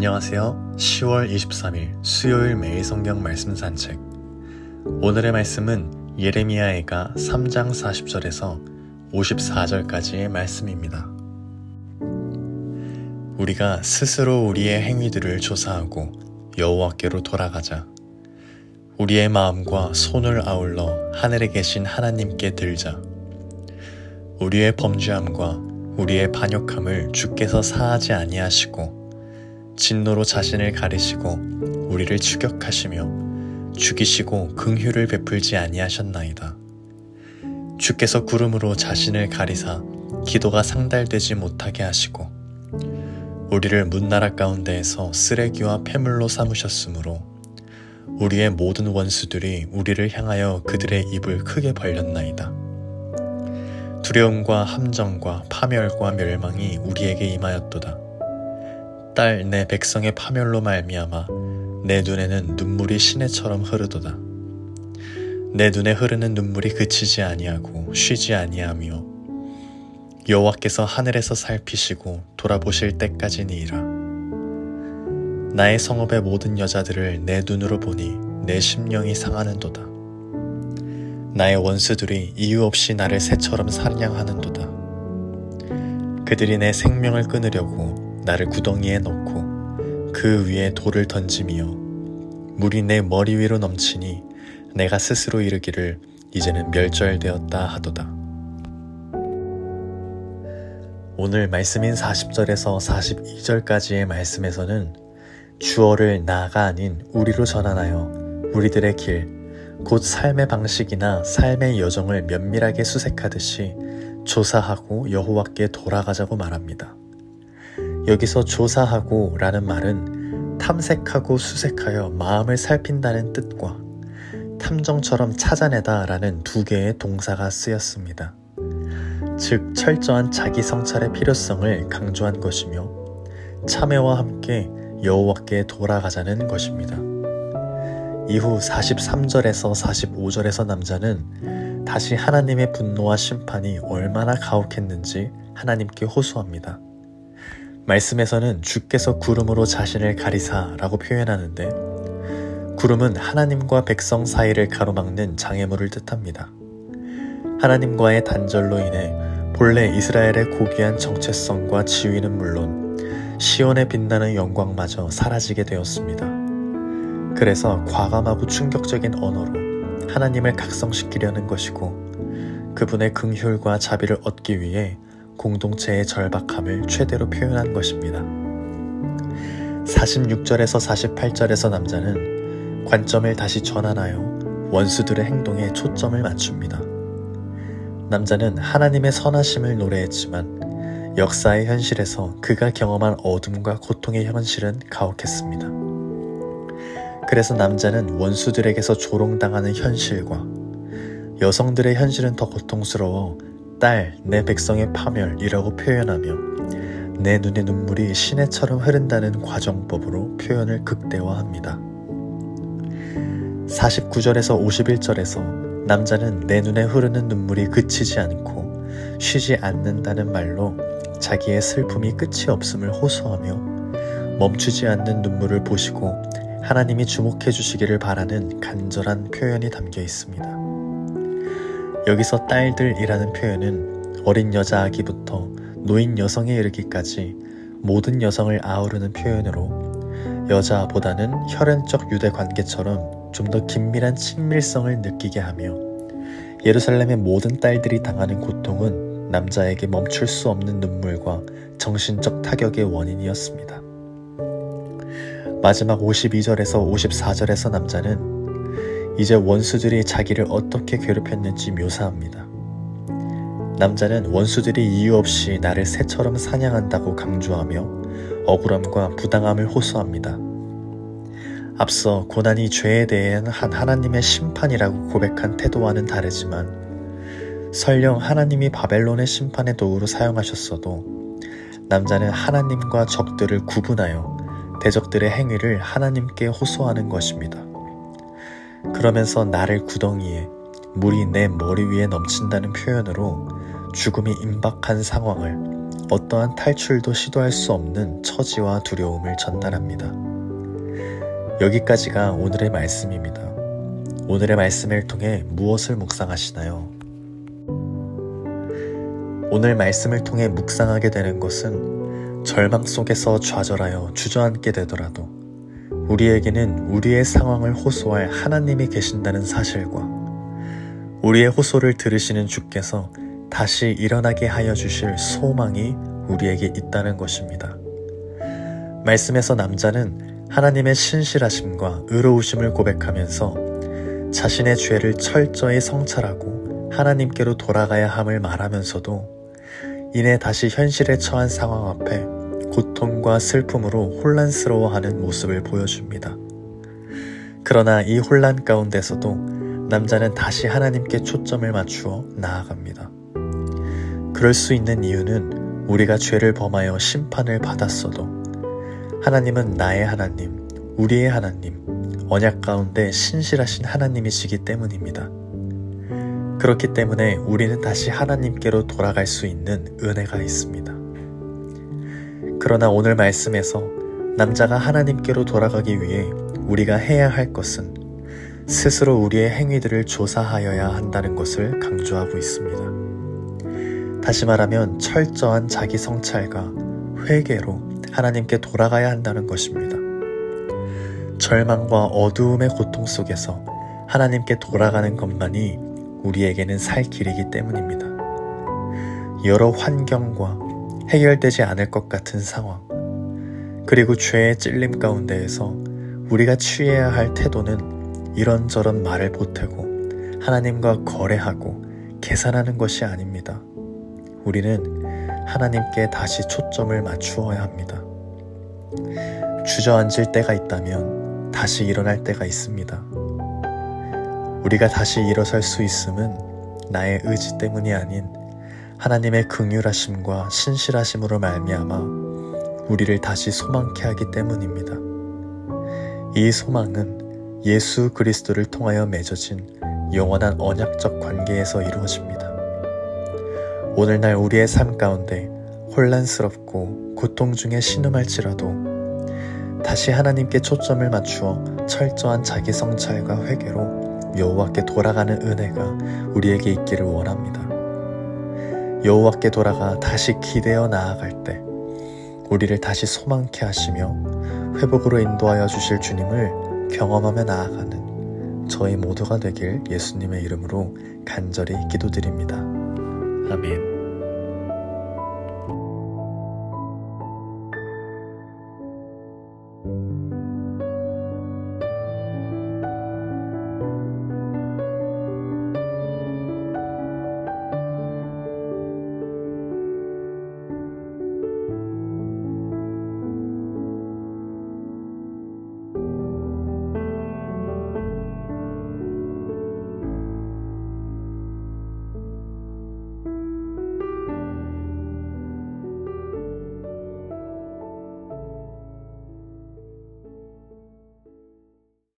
안녕하세요. 10월 23일 수요일 매일 성경 말씀 산책. 오늘의 말씀은 예레미야애가 3장 40절에서 54절까지의 말씀입니다. 우리가 스스로 우리의 행위들을 조사하고 여호와께로 돌아가자. 우리의 마음과 손을 아울러 하늘에 계신 하나님께 들자. 우리의 범죄함과 우리의 반역함을 주께서 사하지 아니하시고 진노로 자신을 가리시고 우리를 추격하시며 죽이시고 긍휼을 베풀지 아니하셨나이다. 주께서 구름으로 자신을 가리사 기도가 상달되지 못하게 하시고 우리를 문나라 가운데에서 쓰레기와 폐물로 삼으셨으므로 우리의 모든 원수들이 우리를 향하여 그들의 입을 크게 벌렸나이다. 두려움과 함정과 파멸과 멸망이 우리에게 임하였도다. 딸 내 백성의 파멸로 말미암아 내 눈에는 눈물이 시내처럼 흐르도다. 내 눈에 흐르는 눈물이 그치지 아니하고 쉬지 아니하며 여호와께서 하늘에서 살피시고 돌아보실 때까지니이다. 나의 성읍의 모든 여자들을 내 눈으로 보니 내 심령이 상하는도다. 나의 원수들이 이유 없이 나를 새처럼 사냥하는도다. 그들이 내 생명을 끊으려고 나를 구덩이에 넣고 그 위에 돌을 던지며 물이 내 머리 위로 넘치니 내가 스스로 이르기를 이제는 멸절되었다 하도다. 오늘 말씀인 40절에서 42절까지의 말씀에서는 주어를 나가 아닌 우리로 전환하여 우리들의 길, 곧 삶의 방식이나 삶의 여정을 면밀하게 수색하듯이 조사하고 여호와께 돌아가자고 말합니다. 여기서 조사하고 라는 말은 탐색하고 수색하여 마음을 살핀다는 뜻과 탐정처럼 찾아내다 라는 두 개의 동사가 쓰였습니다. 즉 철저한 자기 성찰의 필요성을 강조한 것이며 참회와 함께 여호와께 돌아가자는 것입니다. 이후 43절에서 45절에서 남자는 다시 하나님의 분노와 심판이 얼마나 가혹했는지 하나님께 호소합니다. 말씀에서는 주께서 구름으로 자신을 가리사 라고 표현하는데 구름은 하나님과 백성 사이를 가로막는 장애물을 뜻합니다. 하나님과의 단절로 인해 본래 이스라엘의 고귀한 정체성과 지위는 물론 시온의 빛나는 영광마저 사라지게 되었습니다. 그래서 과감하고 충격적인 언어로 하나님을 각성시키려는 것이고 그분의 긍휼과 자비를 얻기 위해 공동체의 절박함을 최대로 표현한 것입니다. 46절에서 48절에서 남자는 관점을 다시 전환하여 원수들의 행동에 초점을 맞춥니다. 남자는 하나님의 선하심을 노래했지만 역사의 현실에서 그가 경험한 어둠과 고통의 현실은 가혹했습니다. 그래서 남자는 원수들에게서 조롱당하는 현실과 여성들의 현실은 더 고통스러워 딸, 내 백성의 파멸이라고 표현하며 내 눈의 눈물이 시내처럼 흐른다는 과정법으로 표현을 극대화합니다. 49절에서 51절에서 남자는 내 눈에 흐르는 눈물이 그치지 않고 쉬지 않는다는 말로 자기의 슬픔이 끝이 없음을 호소하며 멈추지 않는 눈물을 보시고 하나님이 주목해 주시기를 바라는 간절한 표현이 담겨 있습니다. 여기서 딸들이라는 표현은 어린 여자 아기부터 노인 여성에 이르기까지 모든 여성을 아우르는 표현으로 여자보다는 혈연적 유대 관계처럼 좀 더 긴밀한 친밀성을 느끼게 하며 예루살렘의 모든 딸들이 당하는 고통은 남자에게 멈출 수 없는 눈물과 정신적 타격의 원인이었습니다. 마지막 52절에서 54절에서 남자는 이제 원수들이 자기를 어떻게 괴롭혔는지 묘사합니다. 남자는 원수들이 이유 없이 나를 새처럼 사냥한다고 강조하며 억울함과 부당함을 호소합니다. 앞서 고난이 죄에 대한 하나님의 심판이라고 고백한 태도와는 다르지만 설령 하나님이 바벨론의 심판의 도구로 사용하셨어도 남자는 하나님과 적들을 구분하여 대적들의 행위를 하나님께 호소하는 것입니다. 그러면서 나를 구덩이에 물이 내 머리 위에 넘친다는 표현으로 죽음이 임박한 상황을 어떠한 탈출도 시도할 수 없는 처지와 두려움을 전달합니다. 여기까지가 오늘의 말씀입니다. 오늘의 말씀을 통해 무엇을 묵상하시나요? 오늘 말씀을 통해 묵상하게 되는 것은 절망 속에서 좌절하여 주저앉게 되더라도 우리에게는 우리의 상황을 호소할 하나님이 계신다는 사실과 우리의 호소를 들으시는 주께서 다시 일어나게 하여 주실 소망이 우리에게 있다는 것입니다. 말씀에서 남자는 하나님의 신실하심과 의로우심을 고백하면서 자신의 죄를 철저히 성찰하고 하나님께로 돌아가야 함을 말하면서도 이내 다시 현실에 처한 상황 앞에 고통과 슬픔으로 혼란스러워하는 모습을 보여줍니다. 그러나 이 혼란 가운데서도 남자는 다시 하나님께 초점을 맞추어 나아갑니다. 그럴 수 있는 이유는 우리가 죄를 범하여 심판을 받았어도 하나님은 나의 하나님, 우리의 하나님, 언약 가운데 신실하신 하나님이시기 때문입니다. 그렇기 때문에 우리는 다시 하나님께로 돌아갈 수 있는 은혜가 있습니다. 그러나 오늘 말씀에서 남자가 하나님께로 돌아가기 위해 우리가 해야 할 것은 스스로 우리의 행위들을 조사하여야 한다는 것을 강조하고 있습니다. 다시 말하면 철저한 자기 성찰과 회개로 하나님께 돌아가야 한다는 것입니다. 절망과 어두움의 고통 속에서 하나님께 돌아가는 것만이 우리에게는 살 길이기 때문입니다. 여러 환경과 해결되지 않을 것 같은 상황, 그리고 죄의 찔림 가운데에서 우리가 취해야 할 태도는 이런저런 말을 보태고 하나님과 거래하고 계산하는 것이 아닙니다. 우리는 하나님께 다시 초점을 맞추어야 합니다. 주저앉을 때가 있다면 다시 일어날 때가 있습니다. 우리가 다시 일어설 수 있음은 나의 의지 때문이 아닌 하나님의 긍휼하심과 신실하심으로 말미암아 우리를 다시 소망케 하기 때문입니다. 이 소망은 예수 그리스도를 통하여 맺어진 영원한 언약적 관계에서 이루어집니다. 오늘날 우리의 삶 가운데 혼란스럽고 고통 중에 신음할지라도 다시 하나님께 초점을 맞추어 철저한 자기 성찰과 회개로 여호와께 돌아가는 은혜가 우리에게 있기를 원합니다. 여호와께 돌아가 다시 기대어 나아갈 때 우리를 다시 소망케 하시며 회복으로 인도하여 주실 주님을 경험하며 나아가는 저희 모두가 되길 예수님의 이름으로 간절히 기도드립니다. 아멘.